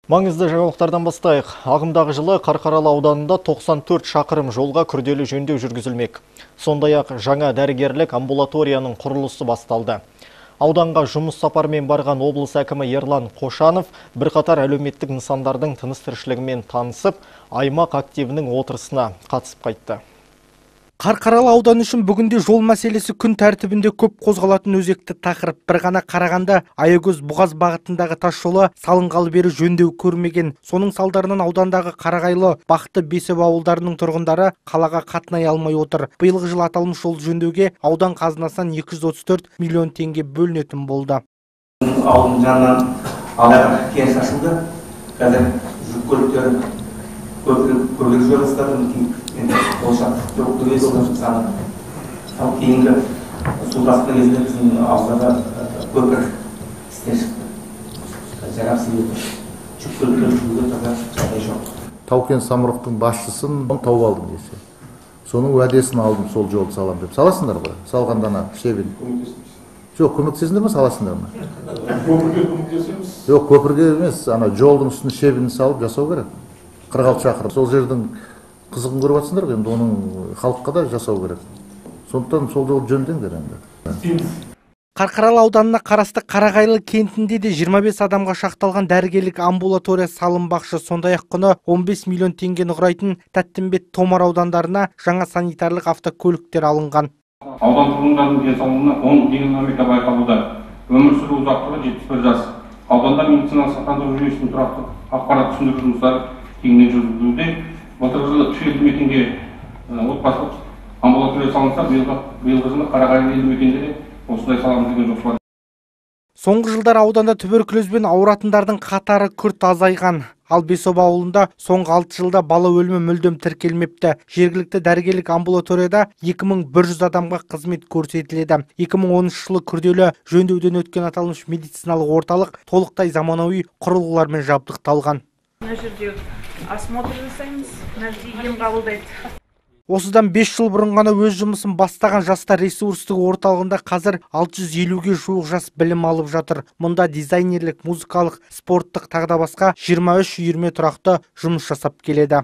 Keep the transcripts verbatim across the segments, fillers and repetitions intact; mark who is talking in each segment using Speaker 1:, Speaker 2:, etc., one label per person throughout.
Speaker 1: Маңызды жаңалықтардан бастайық. Ағымдағы жылы Қарқаралы ауданында тоқсан төрт шақырым жолға күрделі жөндеу жүргізілмек. Сондай-ақ жаңа дәрігерлік амбулаторияның құрылысы басталды. Ауданға жұмыс сапармен барған облыс әкімі Ерлан Қошанов бірқатар әлеуметтік нысандардың тыныс-тіршілігімен танысып, аймақ активінің отырысына қатысып қайтты.
Speaker 2: Қарқаралы ауданы үшін бүгінде жол мәселесі күн тәртібінде көп қозғалатын өзекті тақырып. Бір ғана қарағанда Аягөз Бұғаз бағытындағы тас жолы салынғалы бері жөндеу көрмеген. Соның салдарынан аудандағы Қарағайлы, Бақты, Бесіп ауылдарының тұрғындары қалаға қатынай алмай отыр. Биылғы жыл аталмыш жол жөндеуге аудан қазынасынан екі жүз отыз төрт миллион теңге бөлінетін болды.
Speaker 3: Ауылдың жанынан алаяқ кеңес ашылды. Қазір жүк көліктері көпір жүре бастады. Кейінгі су тасқыны кезінде біздің ауылдарда көпір істен шықты. Жаңа жүк көліктері жүруге таза жағдай жоқ.
Speaker 4: Таукен Самұрықтың басшысын тауып алдым десе. Соның уәдесін алдым, сол жолды салам деп. Саласыңдар ғой, салғандана шебін. Жоқ, көмектесіңдер ме, саласыңдар ма?
Speaker 5: Көпірге көмектесеміз.
Speaker 4: Жоқ, көпірге емес, ана жолдың үстіне шебін салып жасау керек. қырық алты шақырым. Сол жердің қызығын көріп жатсыңдар ғой, енді оның халыққа да жасау керек. Сондықтан сол жолды жөндеңдер енді.
Speaker 2: Қарқаралы ауданына қарасты Қарағайлы кентінде де жиырма бес адамға шақталған дәрігерлік амбулатория салынбақшы. Сондай-ақ құны он бес миллион теңгені құрайтын Тәттімбет, Томар аудандарына жаңа санитарлық автокөліктер алынған.
Speaker 5: Аудан тұрғындарының денсаулығына оң динамика байқалуда. Өмір сүру ұзақтығы жетпіс бір жас. Ауданда медициналық сақтандыру жүйесінің тұрақты ақпарат түсіндіру жұмыстары кеңінен жүргізілуде. Былтыр жылы үш елді мекенге отбасылық амбулатория салынса, биылғы жылы Қарағайлы елді мекенде осындай саламыз деген жоспар.
Speaker 2: Соңғы жылдар ауданда туберкулезбен ауыратындардың қатары күрт азайған. Ал Бесіп ауылында соңғы алты жылда бала өлімі мүлдем тіркелмепті. Жергілікті дәрігерлік амбулаторияда екі мың бір жүз адамға қызмет көрсетіледі. екі мың оныншы жылы күрделі жөндеуден өткен аталмыш медициналық орталық толықтай заманауи құрылғылармен жабдықталған.
Speaker 6: Мына жерде осмотр жасаймыз, мына жерде ем қабылдайды.
Speaker 2: Осыдан бес жыл бұрын ғана өз жұмысын бастаған жастар ресурстық орталығында қазір алты жүз елуге жуық жас білім алып жатыр. Мұнда дизайнерлік, музыкалық, спорттық тағы басқа жиырма үш үйірме тұрақты жұмыс жасап келеді.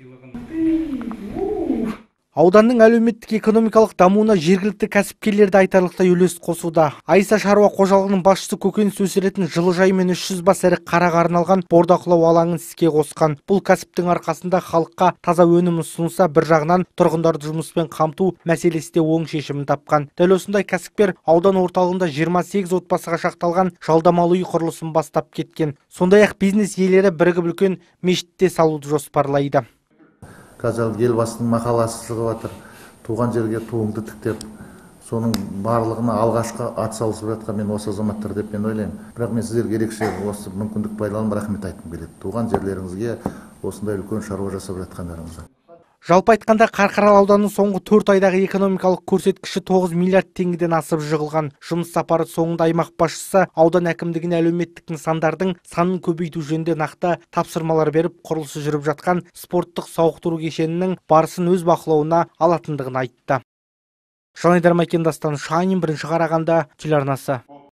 Speaker 2: Ауданның әлеуметтік экономикалық дамуына жергілікті кәсіпкерлерді айтарлықтай үлес қосуда. Айса шаруа қожалығының басшысы көкөніс өсіретін жылыжай мен үш жүз бас ірі қараға арналған бордақылау алаңын іске қосқан. Бұл кәсіптің арқасында халыққа таза өнім ұсынылса, бір жағынан тұрғындарды жұмыспен қамту мәселесі де оң шешімін тапқан. Дәл осындай кәсіпкер аудан орталығында жиырма сегіз отбасыға шақталған жалдамалы үй құрылысын бастап кеткен. Сондай-ақ бизнес иелері бірігіп үлкен мешітте салуды жоспарлайды.
Speaker 4: Қазір елбасының мақаласы шығып жатыр. Туған жерге туыңды тіктеп, соның барлығына алғашқы ат салысып жатқан мен осы азаматтар деп мен ойлаймын. Бірақ мен сіздерге ерекше осы мүмкіндік пайдаланып рахмет айтқым келеді. Туған жерлеріңізге осындай үлкен шаруа жасап жатқандарыңызға.
Speaker 2: Жалпы айтқанда Қарқаралы ауданының соңғы төрт айдағы экономикалық көрсеткіші тоғыз миллиард теңгеден асып жығылған. Жұмыс сапары соңында аймақ басшысы аудан әкімдігіне әлеуметтік нысандардың санын көбейту жөнінде нақты тапсырмалар беріп, құрылысы жүріп жатқан спорттық сауықтыру кешенінің барысын өз бақылауына алатындығын айтты. Жанайдар Макендастан, Шанин, бірінші Қарағанды телеарнасы.